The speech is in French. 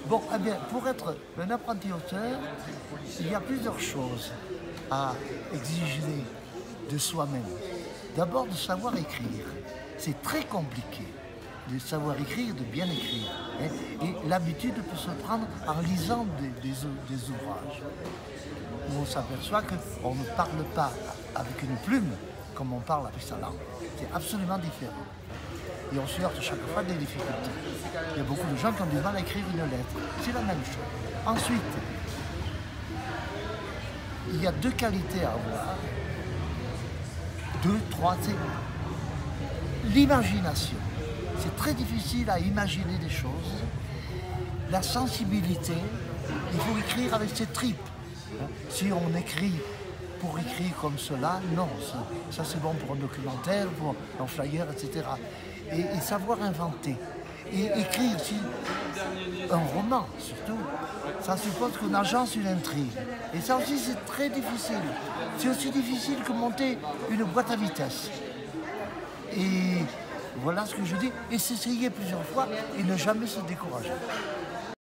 Bon, eh bien, pour être un apprenti auteur, il y a plusieurs choses à exiger de soi-même. D'abord, de savoir écrire. C'est très compliqué de savoir écrire, de bien écrire. Hein. Et l'habitude peut se prendre en lisant des ouvrages où on s'aperçoit qu'on ne parle pas avec une plume comme on parle avec sa langue. C'est absolument différent. Et on se heurte chaque fois des difficultés. Il y a beaucoup de gens qui ont du mal à écrire une lettre. C'est la même chose. Ensuite, il y a deux qualités à avoir. Deux, trois, c'est l'imagination. C'est très difficile à imaginer des choses. La sensibilité, il faut écrire avec ses tripes. Si on écrit pour écrire comme cela, non. Ça c'est bon pour un documentaire, pour un flyer, etc. Et savoir inventer. Et écrire un roman, surtout, ça suppose qu'on agence une intrigue. Et ça aussi, c'est très difficile. C'est aussi difficile que monter une boîte à vitesse. Et voilà ce que je dis. Et s'essayer plusieurs fois et ne jamais se décourager.